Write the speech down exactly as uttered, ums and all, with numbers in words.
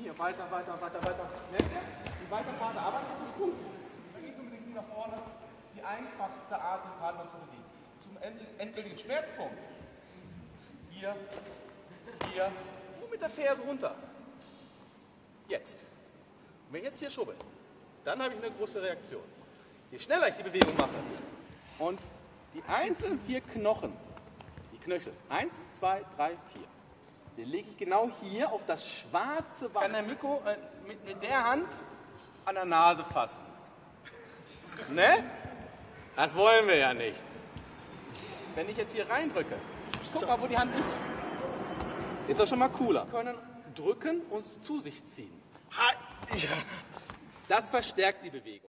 hier weiter, weiter, weiter, weiter. Merkt ihr? Die weiter Fahrt arbeitet, das ist gut. Nicht unbedingt wieder vorne. Das ist die einfachste Art, den Partner zu besiegen. Zum endgültigen Schmerzpunkt. Hier, hier, nur mit der Ferse runter. Jetzt. Und wenn ich jetzt hier schubbe, dann habe ich eine große Reaktion. Je schneller ich die Bewegung mache und die einzelnen vier Knochen, die Knöchel, eins, zwei, drei, vier, die lege ich genau hier auf das schwarze Band. Kann der Miko äh, mit, mit der Hand an der Nase fassen. Ne? Das wollen wir ja nicht. Wenn ich jetzt hier reindrücke, guck mal, wo die Hand ist. Ist das schon mal cooler. Wir können drücken und zu sich ziehen. Das verstärkt die Bewegung.